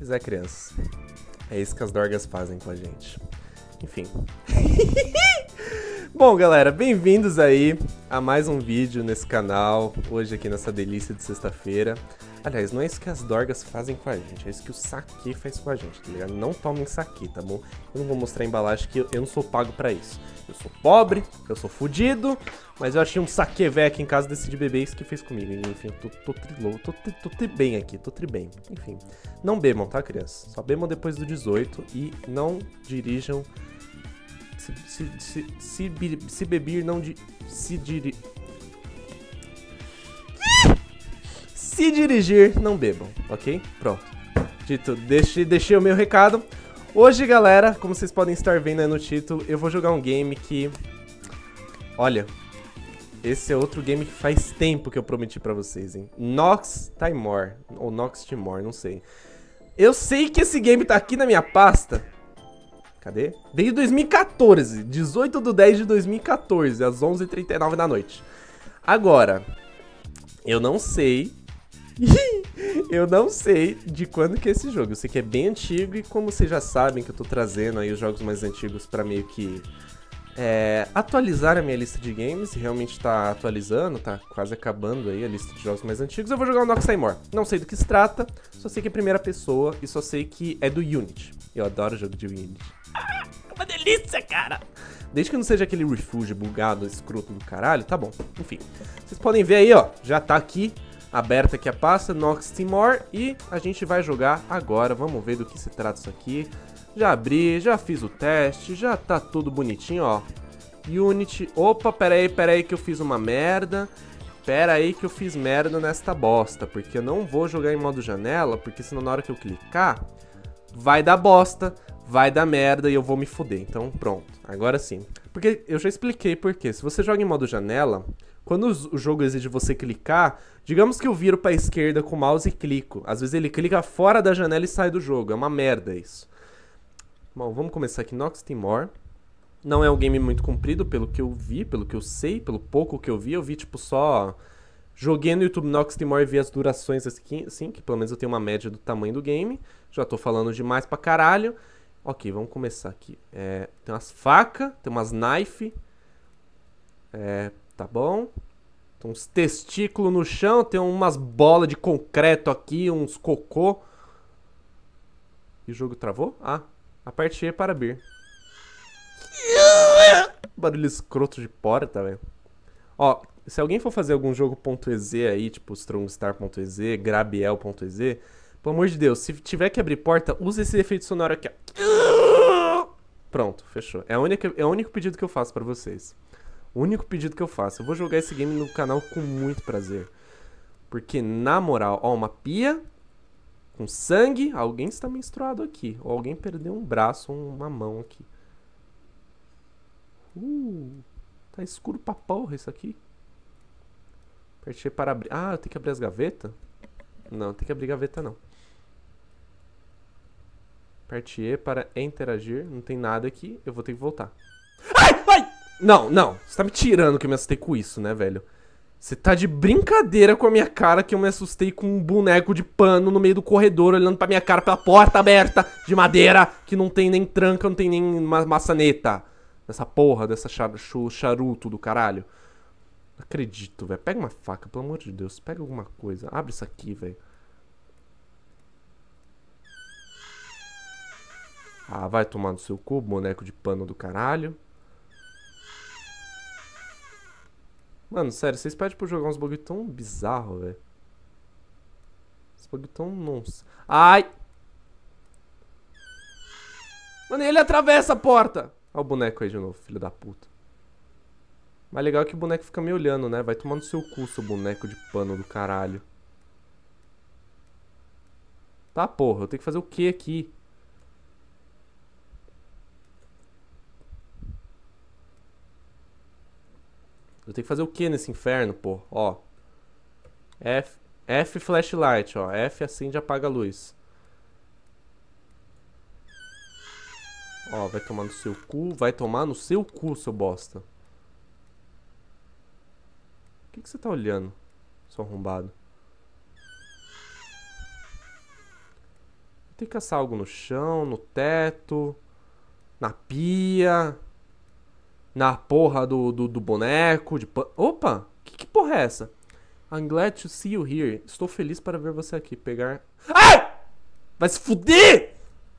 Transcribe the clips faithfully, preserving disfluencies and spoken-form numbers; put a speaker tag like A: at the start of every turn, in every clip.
A: Pois é, crianças. É isso que as dorgas fazem com a gente. Enfim. Bom, galera, bem-vindos aí a mais um vídeo nesse canal. Hoje aqui nessa delícia de sexta-feira. Aliás, não é isso que as dorgas fazem com a gente, é isso que o saque faz com a gente, tá ligado? Não tomem saque, tá bom? Eu não vou mostrar a embalagem que eu, eu não sou pago pra isso. Eu sou pobre, eu sou fudido, mas eu achei um saque velho aqui em casa, decidi beber, isso que fez comigo. Enfim, eu tô, tô trilou, tô, tô, tô tri bem aqui, tô tri bem. Enfim, não bebam, tá, crianças? Só bebam depois do dezoito e não dirijam... Se, se, se, se, se beber, não de... Se dirigir... Se dirigir, não bebam, ok? Pronto. Dito, deixe, deixei o meu recado. Hoje, galera, como vocês podem estar vendo aí no título, eu vou jogar um game que... Olha, esse é outro game que faz tempo que eu prometi pra vocês, hein? Nox Timor, ou Nox Timor, não sei. Eu sei que esse game tá aqui na minha pasta. Cadê? Desde dois mil e quatorze, dezoito de dez de dois mil e quatorze, às onze e trinta e nove da noite. Agora, eu não sei... Eu não sei de quando que é esse jogo. Eu sei que é bem antigo e como vocês já sabem que eu tô trazendo aí os jogos mais antigos pra meio que é, atualizar a minha lista de games. E realmente tá atualizando, tá quase acabando aí a lista de jogos mais antigos. Eu vou jogar o Nox Timor. Não sei do que se trata, só sei que é primeira pessoa e só sei que é do Unity. Eu adoro jogo de Unity. Ah, uma delícia, cara! Desde que não seja aquele refúgio bugado, escroto do caralho, tá bom. Enfim, vocês podem ver aí, ó, já tá aqui aberta aqui a pasta, Nox Timor, e a gente vai jogar agora. Vamos ver do que se trata isso aqui. Já abri, já fiz o teste, já tá tudo bonitinho, ó. Unity, opa, pera aí, pera aí que eu fiz uma merda. Pera aí que eu fiz merda nesta bosta, porque eu não vou jogar em modo janela, porque senão na hora que eu clicar, vai dar bosta, vai dar merda e eu vou me fuder. Então pronto, agora sim. Porque eu já expliquei por quê. Se você joga em modo janela... Quando o jogo exige você clicar, digamos que eu viro pra esquerda com o mouse e clico. Às vezes ele clica fora da janela e sai do jogo. É uma merda isso. Bom, vamos começar aqui. Nox Timor. Não é um game muito comprido, pelo que eu vi, pelo que eu sei, pelo pouco que eu vi. Eu vi, tipo, só... Joguei no YouTube Nox Timor e vi as durações assim, assim, que pelo menos eu tenho uma média do tamanho do game. Já tô falando demais pra caralho. Ok, vamos começar aqui. É, tem umas facas, tem umas knife. É... Tá bom. Tem uns testículos no chão. Tem umas bolas de concreto aqui. Uns cocô. E o jogo travou? Ah. Aperte E para abrir. Barulho escroto de porta, velho. Ó, se alguém for fazer algum jogo .ez aí, tipo strongstar.ez, grabiel.ez, pelo amor de Deus, se tiver que abrir porta, use esse efeito sonoro aqui, ó. Pronto, fechou. É, a única, é o único pedido que eu faço pra vocês. O único pedido que eu faço. Eu vou jogar esse game no canal com muito prazer. Porque, na moral, ó, uma pia com sangue. Alguém está menstruado aqui. Ou alguém perdeu um braço ou uma mão aqui. Uh, tá escuro pra porra isso aqui. Apertei para abrir. Ah, eu tenho que abrir as gavetas? Não, tem que abrir gaveta não. Apertei para interagir. Não tem nada aqui. Eu vou ter que voltar. Ai, ai! Não, não. Você tá me tirando que eu me assustei com isso, né, velho? Você tá de brincadeira com a minha cara que eu me assustei com um boneco de pano no meio do corredor, olhando pra minha cara pela porta aberta de madeira, que não tem nem tranca, não tem nem ma maçaneta. Nessa porra, dessa char charuto do caralho. Não acredito, velho. Pega uma faca, pelo amor de Deus. Pega alguma coisa. Abre isso aqui, velho. Ah, vai tomar no seu cu, boneco de pano do caralho. Mano, sério, vocês pedem pra eu jogar uns bagulho tão bizarro, velho. Esse bagulho tão nonsense. Ai! Mano, ele atravessa a porta! Olha o boneco aí de novo, filho da puta. Mas legal é que o boneco fica me olhando, né? Vai tomar no seu cu, seu boneco de pano do caralho. Tá, porra, eu tenho que fazer o que aqui? Eu tenho que fazer o que nesse inferno, pô? Ó. F, F flashlight, ó. F acende e apaga a luz. Ó, vai tomar no seu cu. Vai tomar no seu cu, seu bosta. O que, que você tá olhando, seu arrombado? Tem que caçar algo no chão, no teto, na pia, na porra do, do, do boneco. De pan... Opa! Que, que porra é essa? I'm glad to see you here. Estou feliz para ver você aqui. Pegar... Ai! Vai se fuder!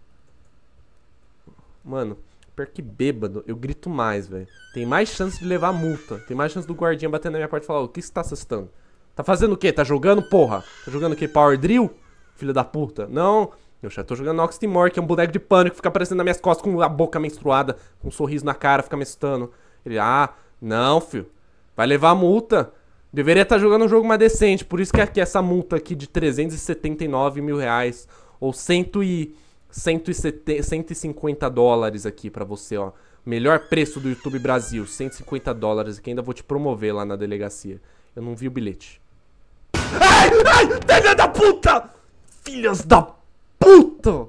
A: Mano, pior que bêbado, eu grito mais, velho. Tem mais chance de levar multa. Tem mais chance do guardinha bater na minha porta e falar: o que você tá assustando? Tá fazendo o quê? Tá jogando, porra? Tá jogando o quê? Power Drill? Filho da puta. Não... Eu já tô jogando Nox Timor, que é um boneco de pânico que fica aparecendo nas minhas costas com a boca menstruada, com um sorriso na cara, fica me assustando. Ele, ah, não, filho. Vai levar a multa. Deveria estar jogando um jogo mais decente. Por isso que aqui essa multa aqui de trezentos e setenta e nove mil reais. Ou cento e cinquenta dólares aqui pra você, ó. Melhor preço do YouTube Brasil, cento e cinquenta dólares. Que ainda vou te promover lá na delegacia. Eu não vi o bilhete. Ai, ai, filha da puta! Filhas da puta! Puta!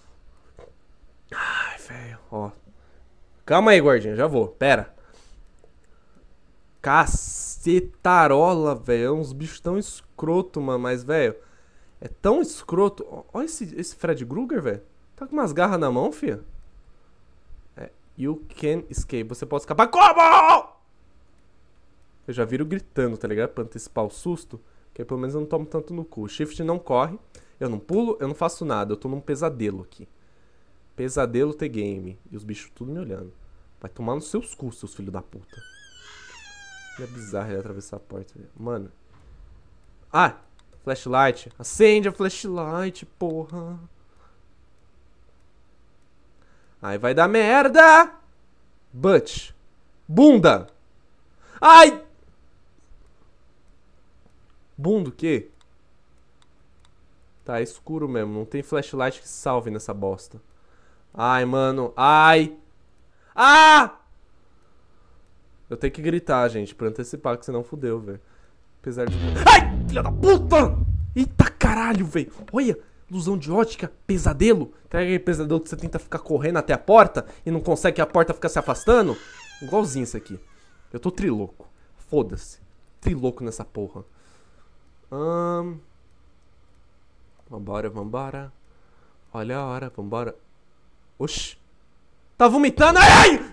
A: Ai, velho, ó. Calma aí, guardinha, já vou. Pera. Cacetarola, velho. É uns bichos tão escroto, mano. Mas, velho, é tão escroto. Olha esse, esse Fred Krueger, velho. Tá com umas garras na mão, filha. É, you can escape. Você pode escapar. Como? Eu já viro gritando, tá ligado? Pra antecipar o susto. Que aí pelo menos eu não tomo tanto no cu. O shift não corre. Eu não pulo, eu não faço nada. Eu tô num pesadelo aqui. Pesadelo T-Game. E os bichos tudo me olhando. Vai tomar nos seus cus, seus filhos da puta. É bizarro ele atravessar a porta. Mano. Ah! Flashlight. Acende a flashlight, porra. Aí vai dar merda. But. Bunda. Ai! Bunda o quê? Tá escuro mesmo, não tem flashlight que salve nessa bosta. Ai, mano, ai. Ah! Eu tenho que gritar, gente, pra antecipar, que senão fudeu, velho. Apesar de... Ai, filha da puta! Eita caralho, velho. Olha, ilusão de ótica, pesadelo. Tem aquele pesadelo que você tenta ficar correndo até a porta e não consegue que a porta fica se afastando. Igualzinho isso aqui. Eu tô trilouco. Foda-se. Trilouco nessa porra. Ahn... Um... Vambora, vambora. Olha a hora, vambora. Oxi. Tá vomitando. Ai, ai!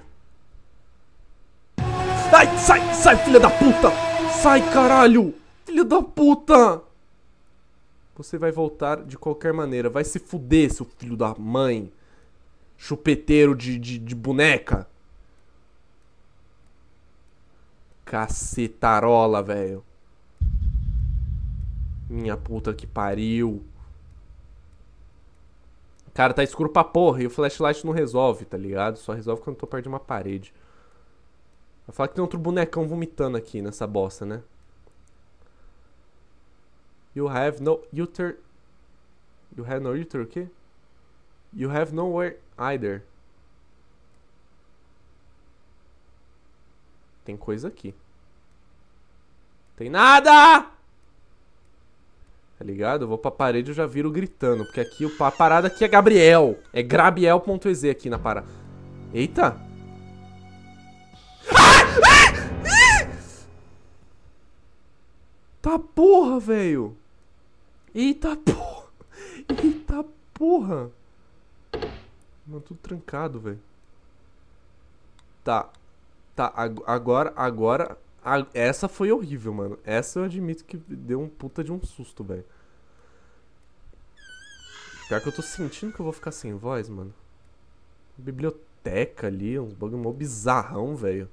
A: Ai, sai, sai, filha da puta! Sai, caralho! Filha da puta! Você vai voltar de qualquer maneira. Vai se fuder, seu filho da mãe. Chupeteiro de, de, de boneca. Cacetarola, velho. Minha puta que pariu. Cara, tá escuro pra porra. E o flashlight não resolve, tá ligado? Só resolve quando eu tô perto de uma parede. Vai falar que tem outro bonecão vomitando aqui nessa bosta, né? You have no uter... You have no uter o quê? You have nowhere either. Tem coisa aqui. Tem nada! Tá ligado? Eu vou pra parede e eu já viro gritando. Porque aqui, a parada aqui é Gabriel. É Grabiel.ez aqui na parada. Eita! Ah! Ah! Tá porra, velho. Eita porra. Eita porra. Mano, tudo trancado, velho. Tá. Tá, agora, agora... A, essa foi horrível, mano. Essa eu admito que deu um puta de um susto, velho. Pior que eu tô sentindo que eu vou ficar sem voz, mano. Biblioteca ali, uns bagulho mó bizarrão, velho.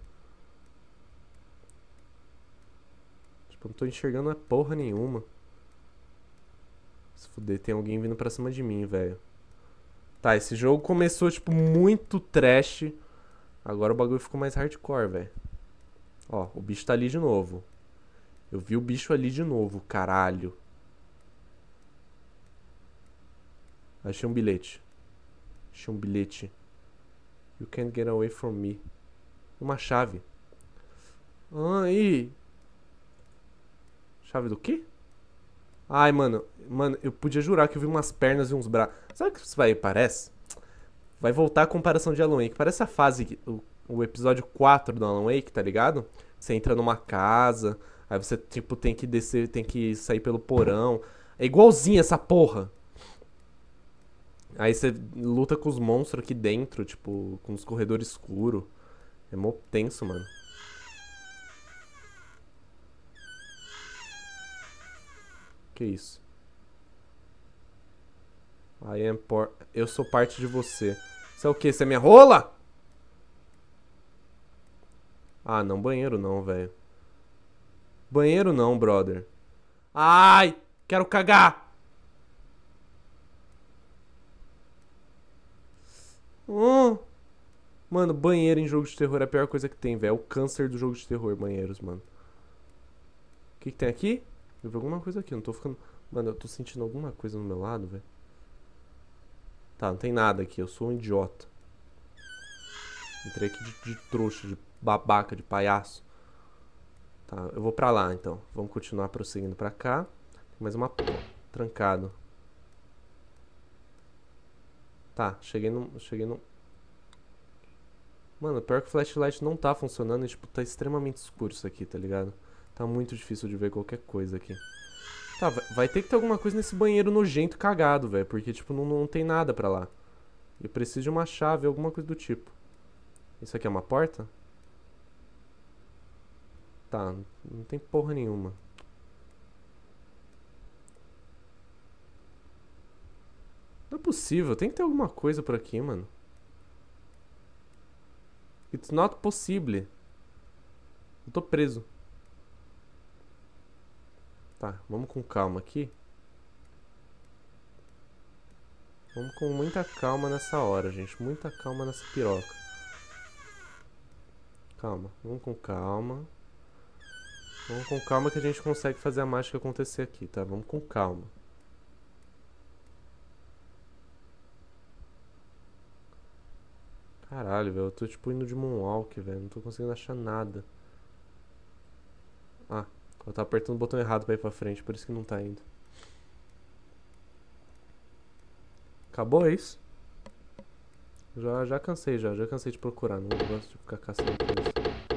A: Tipo, eu não tô enxergando a porra nenhuma. Se fuder, tem alguém vindo pra cima de mim, velho. Tá, esse jogo começou, tipo, muito trash. Agora o bagulho ficou mais hardcore, velho. Ó, o bicho tá ali de novo. Eu vi o bicho ali de novo, caralho. Achei um bilhete. Achei um bilhete. You can't get away from me. Uma chave. Ai. Chave do quê? Ai, mano. Mano, eu podia jurar que eu vi umas pernas e uns braços. Sabe o que isso vai, parece? Vai voltar a comparação de Alan Wake. Parece a fase... O, o episódio quatro do Alan Wake, tá ligado? Você entra numa casa, aí você, tipo, tem que descer, tem que sair pelo porão. É igualzinho essa porra. Aí você luta com os monstros aqui dentro, tipo, com os corredores escuros. É mó tenso, mano. Que isso? I am por... Eu sou parte de você. Você é o quê? Você é minha rola? Ah, não, banheiro não, velho. Banheiro não, brother. Ai, quero cagar. Hum. Mano, banheiro em jogo de terror é a pior coisa que tem, velho. É o câncer do jogo de terror, banheiros, mano. O que, que tem aqui? Eu vi alguma coisa aqui, eu não tô ficando... Mano, eu tô sentindo alguma coisa no meu lado, velho. Tá, não tem nada aqui, eu sou um idiota. Entrei aqui de, de trouxa, de babaca, de palhaço. Tá, eu vou pra lá, então. Vamos continuar prosseguindo pra cá. Tem mais uma... Trancado. Tá, cheguei no... Cheguei no... Mano, pior que o flashlight não tá funcionando e, tipo, tá extremamente escuro isso aqui, tá ligado? Tá muito difícil de ver qualquer coisa aqui. Tá, vai ter que ter alguma coisa nesse banheiro nojento cagado, velho. Porque, tipo, não, não tem nada pra lá. Eu preciso de uma chave, alguma coisa do tipo. Isso aqui é uma porta? Tá, não tem porra nenhuma. Não é possível, tem que ter alguma coisa por aqui, mano. It's not possible. Eu tô preso. Tá, vamos com calma aqui. Vamos com muita calma nessa hora, gente. Muita calma nessa piroca. Calma, vamos com calma. Vamos com calma que a gente consegue fazer a mágica acontecer aqui, tá? Vamos com calma. Caralho, velho. Eu tô tipo indo de moonwalk, velho. Não tô conseguindo achar nada. Ah, eu tava apertando o botão errado pra ir pra frente, por isso que não tá indo. Acabou, é isso? Já, já cansei, já. Já cansei de procurar. Não gosto de ficar caçando coisa.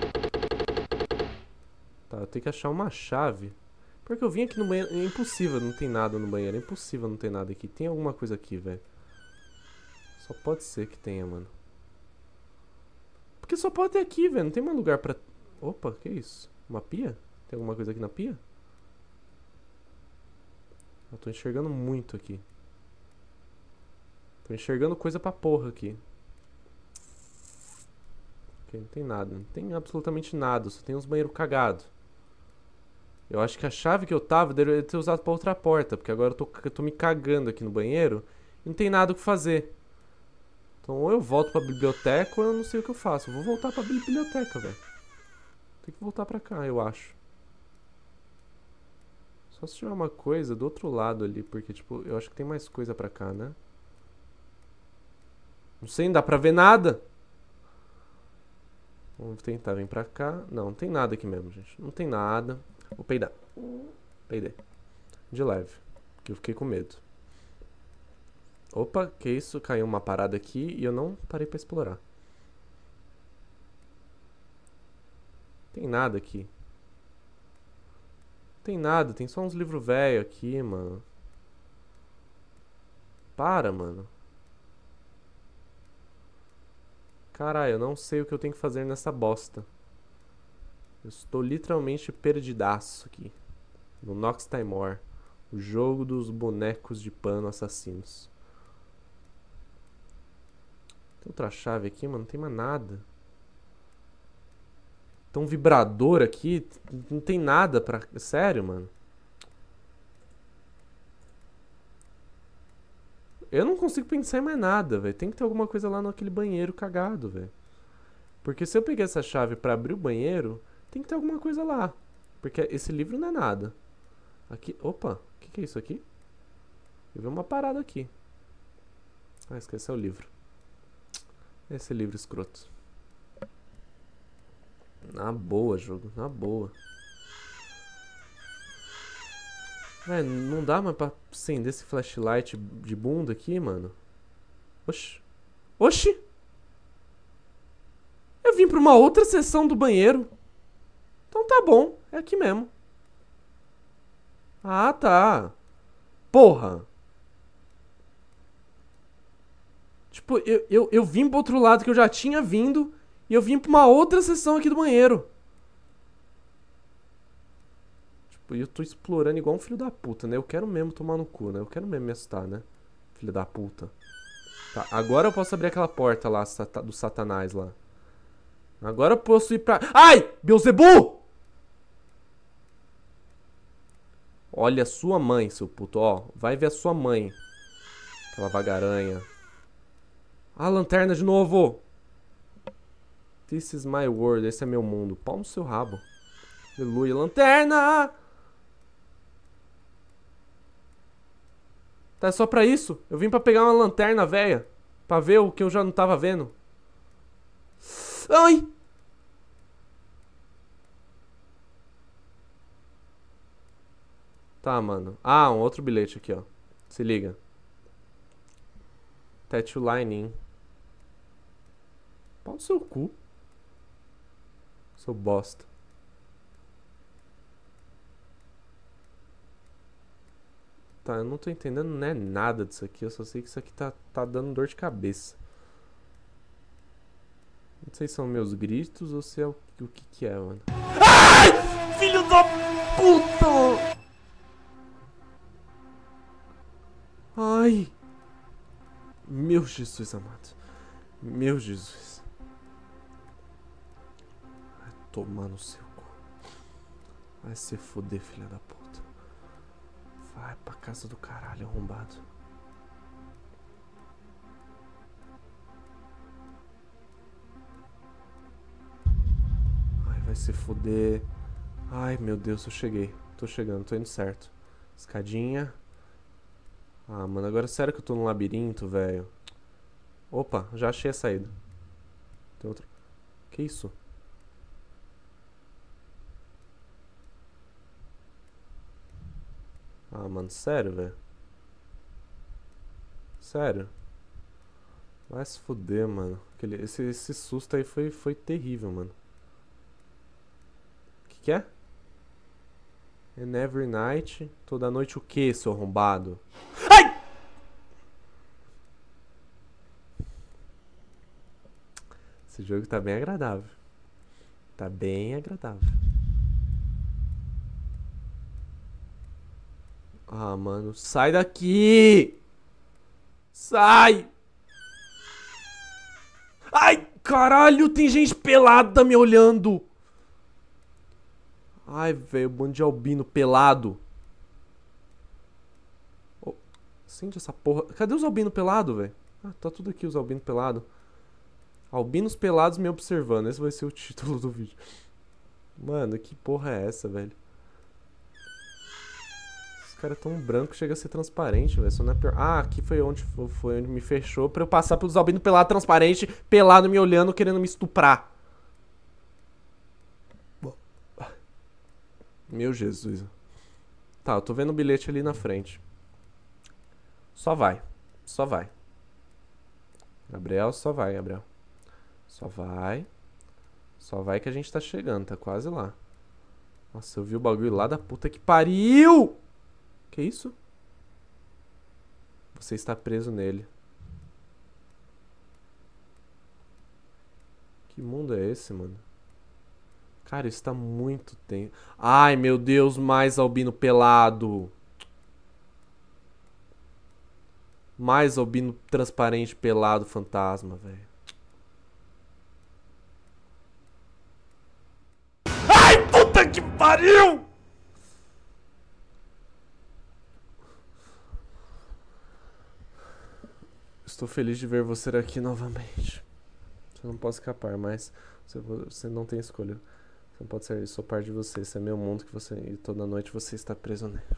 A: Tá, eu tenho que achar uma chave. Porque eu vim aqui no banheiro. É impossível, não tem nada no banheiro. É impossível não ter nada aqui. Tem alguma coisa aqui, velho. Só pode ser que tenha, mano. Porque só pode ter aqui, velho. Não tem mais lugar pra... Opa, que isso? Uma pia? Tem alguma coisa aqui na pia? Eu tô enxergando muito aqui. Tô enxergando coisa pra porra aqui. Ok, não tem nada. Não tem absolutamente nada. Só tem uns banheiros cagados. Eu acho que a chave que eu tava deveria ter usado pra outra porta. Porque agora eu tô, eu tô me cagando aqui no banheiro. E não tem nada o que fazer. Então ou eu volto pra biblioteca ou eu não sei o que eu faço. Eu vou voltar pra biblioteca, velho. Tem que voltar pra cá, eu acho. Só se tiver uma coisa do outro lado ali. Porque, tipo, eu acho que tem mais coisa pra cá, né? Não sei, não dá pra ver nada. Vamos tentar vir pra cá. Não, não tem nada aqui mesmo, gente. Não tem nada. Vou peidar. Peidei. De leve. Porque eu fiquei com medo. Opa, que isso? Caiu uma parada aqui e eu não parei pra explorar. Tem nada aqui. Tem nada, tem só uns livros velhos aqui, mano. Para, mano. Caralho, eu não sei o que eu tenho que fazer nessa bosta. Eu estou literalmente perdidaço aqui. No Nox Time War. O jogo dos bonecos de pano assassinos. Tem outra chave aqui, mano. Não tem mais nada. Tem um vibrador aqui. Não tem nada pra... Sério, mano. Eu não consigo pensar em mais nada, velho. Tem que ter alguma coisa lá naquele banheiro cagado, velho. Porque se eu peguei essa chave pra abrir o banheiro, tem que ter alguma coisa lá. Porque esse livro não é nada. Aqui... Opa, o que, que é isso aqui? Eu vi uma parada aqui. Ah, esqueci, é o livro. Esse livro escroto. Na boa, jogo. Na boa. Véi, não dá mais pra acender esse flashlight de bunda aqui, mano. Oxi. Oxi! Eu vim pra uma outra seção do banheiro. Então tá bom. É aqui mesmo. Ah, tá. Porra. Tipo, eu, eu, eu vim pro outro lado que eu já tinha vindo e eu vim pra uma outra seção aqui do banheiro. Tipo, e eu tô explorando igual um filho da puta, né? Eu quero mesmo tomar no cu, né? Eu quero mesmo me assustar, né? Filho da puta. Tá, agora eu posso abrir aquela porta lá do Satanás lá. Agora eu posso ir pra... Ai! Beelzebub! Olha a sua mãe, seu puto. Ó, vai ver a sua mãe. Aquela vagaranha. Ah, lanterna de novo. This is my world. Esse é meu mundo. Pau no seu rabo. Aleluia. Lanterna! Tá, é só pra isso? Eu vim pra pegar uma lanterna, velha. Pra ver o que eu já não tava vendo. Ai! Tá, mano. Ah, um outro bilhete aqui, ó. Se liga. Tattoo lining. Pau no seu cu. Seu bosta. Tá, eu não tô entendendo, né, nada disso aqui. Eu só sei que isso aqui tá, tá dando dor de cabeça. Não sei se são meus gritos ou se é o, o que que é, mano. Ai! Filho da puta! Ai! Meu Jesus amado. Meu Jesus. Vai tomar no seu cu. Vai se foder, filha da puta. Vai pra casa do caralho, arrombado. Ai, vai se foder. Ai, meu Deus, eu cheguei. Tô chegando, tô indo certo. Escadinha. Ah, mano, agora sério que eu tô no labirinto, velho. Opa, já achei a saída. Tem outro. Que isso? Ah, mano, sério, velho. Sério. Vai se fuder, mano. Aquele, esse, esse susto aí foi, foi terrível, mano. O que que é? And every night. Toda noite o que, seu arrombado? Ai! Esse jogo tá bem agradável. Tá bem agradável. Ah, mano, sai daqui! Sai! Ai, caralho, tem gente pelada me olhando! Ai, velho, bando de albino pelado. Oh, acende essa porra. Cadê os albinos pelados, velho? Ah, tá tudo aqui, os albinos pelados. Albinos pelados me observando. Esse vai ser o título do vídeo. Mano, que porra é essa, velho? Esse cara é tão branco que chega a ser transparente, velho. Só não é pior. Ah, aqui foi onde, foi onde me fechou pra eu passar pelos albinos pelados transparente, pelado me olhando, querendo me estuprar. Meu Jesus. Tá, eu tô vendo o bilhete ali na frente. Só vai. Só vai. Gabriel, só vai, Gabriel. Só vai. Só vai que a gente tá chegando, tá quase lá. Nossa, eu vi o bagulho lá da puta que pariu! Que isso? Você está preso nele. Que mundo é esse, mano? Cara, isso tá muito tenso. Ai, meu Deus, mais albino pelado. Mais albino transparente pelado fantasma, velho. Ai, puta que pariu! Estou feliz de ver você aqui novamente. Eu não posso escapar, mas você, você não tem escolha. Você não pode sair, eu sou parte de você. Esse é meu mundo que você. E toda noite você está preso nele.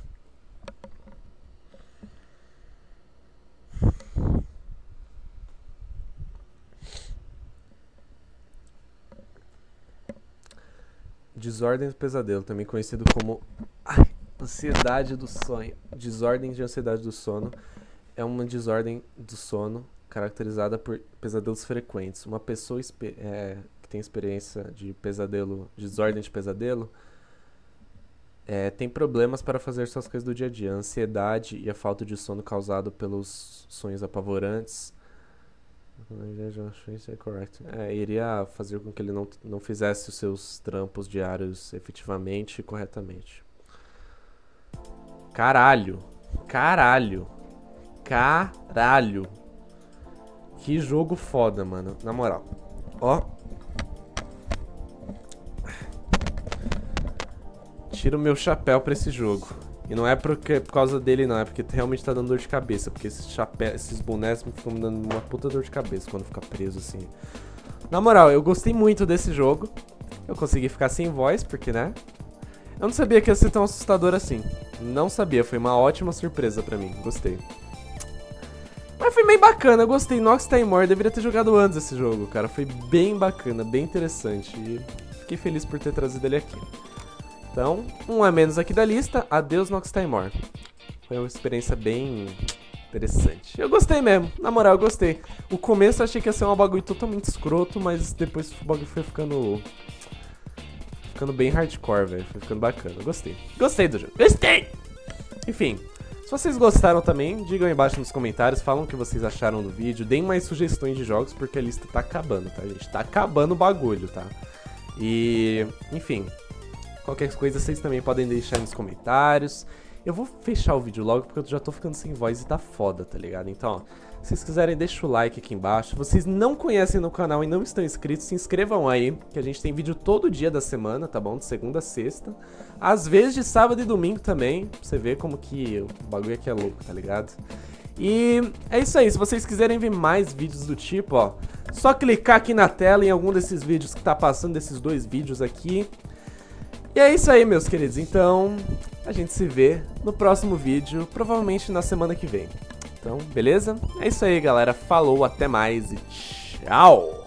A: Desordem do pesadelo, também conhecido como ai, ansiedade do sonho. Desordem de ansiedade do sono é uma desordem do sono caracterizada por pesadelos frequentes. Uma pessoa é, que tem experiência de pesadelo, de desordem de pesadelo, é, tem problemas para fazer suas coisas do dia a dia. A ansiedade e a falta de sono causado pelos sonhos apavorantes É correto. É, iria fazer com que ele não, não fizesse os seus trampos diários efetivamente e corretamente. Caralho. Caralho. Caralho. Que jogo foda, mano. Na moral. Ó. Tiro o meu chapéu pra esse jogo. E não é porque, por causa dele, não. É porque realmente tá dando dor de cabeça. Porque esses, chapéu, esses bonecos ficam me dando uma puta dor de cabeça quando fica preso assim. Na moral, eu gostei muito desse jogo. Eu consegui ficar sem voz, porque, né? Eu não sabia que ia ser tão assustador assim. Não sabia. Foi uma ótima surpresa pra mim. Gostei. Mas foi bem bacana. Eu gostei. Nox Time More. Eu deveria ter jogado antes esse jogo, cara. Foi bem bacana, bem interessante. E fiquei feliz por ter trazido ele aqui. Então, um a menos aqui da lista. Adeus, Nox Time More. Foi uma experiência bem interessante. Eu gostei mesmo. Na moral, eu gostei. O começo eu achei que ia ser um bagulho totalmente escroto, mas depois o bagulho foi ficando... Ficando bem hardcore, velho. Foi ficando bacana. Eu gostei. Gostei do jogo. Gostei! Enfim, se vocês gostaram também, digam aí embaixo nos comentários. Falam o que vocês acharam do vídeo. Deem mais sugestões de jogos, porque a lista tá acabando, tá, gente? Tá acabando o bagulho, tá? E... Enfim... Qualquer coisa vocês também podem deixar aí nos comentários. Eu vou fechar o vídeo logo porque eu já tô ficando sem voz e tá foda, tá ligado? Então, ó, se vocês quiserem, deixa o like aqui embaixo. Se vocês não conhecem no canal e não estão inscritos, se inscrevam aí, que a gente tem vídeo todo dia da semana, tá bom? De segunda a sexta. Às vezes de sábado e domingo também, pra você ver como que o bagulho aqui é louco, tá ligado? E é isso aí, se vocês quiserem ver mais vídeos do tipo, ó, só clicar aqui na tela em algum desses vídeos que tá passando, desses dois vídeos aqui. E é isso aí, meus queridos. Então, a gente se vê no próximo vídeo, provavelmente na semana que vem. Então, beleza? É isso aí, galera. Falou, até mais e tchau!